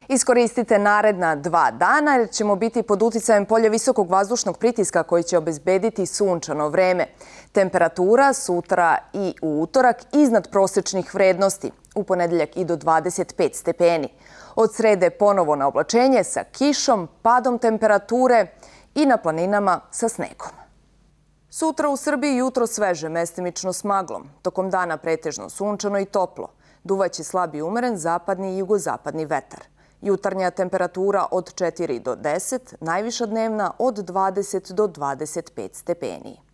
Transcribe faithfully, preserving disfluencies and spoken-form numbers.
Iskoristite naredna dva dana jer ćemo biti pod uticajem polja visokog vazdušnog pritiska koji će obezbediti sunčano vreme. Temperatura sutra i u utorak iznad prosečnih vrednosti, u ponedeljak i do dvadeset pet stepeni. Od srede ponovo na oblačenje sa kišom, padom temperature i na planinama sa snegom. Sutra u Srbiji jutro sveže, mestimično s maglom. Tokom dana pretežno sunčano i toplo. Duvaće slab i umeren zapadni i jugozapadni vetar. Jutarnja temperatura od četiri do deset, najviša dnevna od dvadeset do dvadeset pet stepeni.